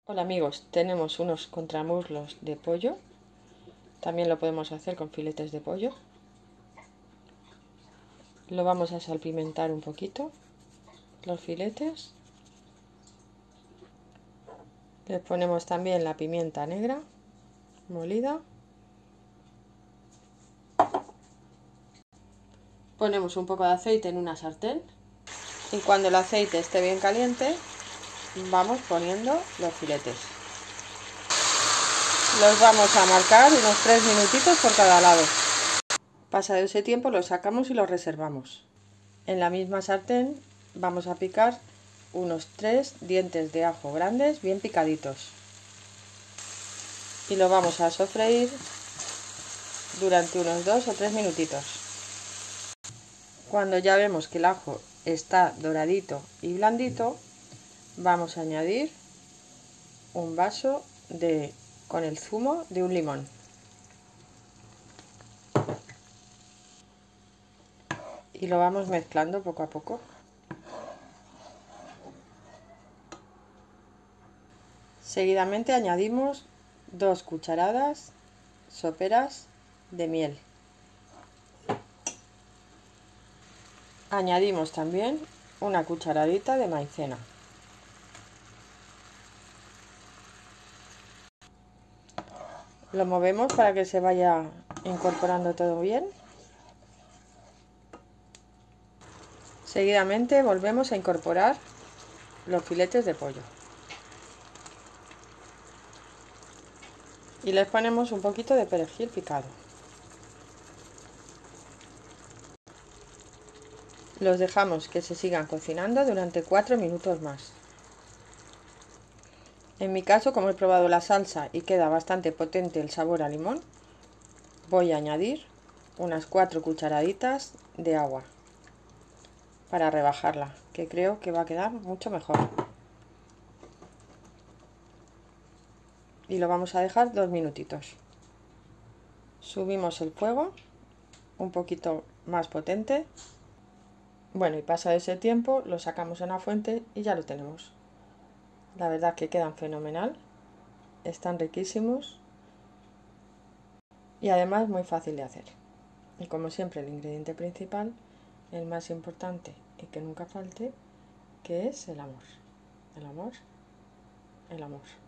Hola amigos, tenemos unos contramuslos de pollo. También lo podemos hacer con filetes de pollo. Lo vamos a salpimentar un poquito, los filetes. Les ponemos también la pimienta negra molida. Ponemos un poco de aceite en una sartén y cuando el aceite esté bien caliente vamos poniendo los filetes. Los vamos a marcar unos 3 minutitos por cada lado. Pasado ese tiempo los sacamos y los reservamos. En la misma sartén vamos a picar unos 3 dientes de ajo grandes bien picaditos y lo vamos a sofreír durante unos 2 o 3 minutitos. Cuando ya vemos que el ajo está doradito y blandito, vamos a añadir un vaso con el zumo de un limón. Y lo vamos mezclando poco a poco. Seguidamente añadimos 2 cucharadas soperas de miel. Añadimos también una cucharadita de maicena. Lo movemos para que se vaya incorporando todo bien. Seguidamente volvemos a incorporar los filetes de pollo. Y les ponemos un poquito de perejil picado. Los dejamos que se sigan cocinando durante 4 minutos más. En mi caso, como he probado la salsa y queda bastante potente el sabor a limón, voy a añadir unas 4 cucharaditas de agua para rebajarla, que creo que va a quedar mucho mejor. Y lo vamos a dejar 2 minutitos. Subimos el fuego un poquito más potente. Bueno, y pasado ese tiempo lo sacamos en la fuente y ya lo tenemos. La verdad que quedan fenomenal, están riquísimos y además muy fácil de hacer. Y como siempre el ingrediente principal, el más importante y que nunca falte, que es el amor. El amor, el amor.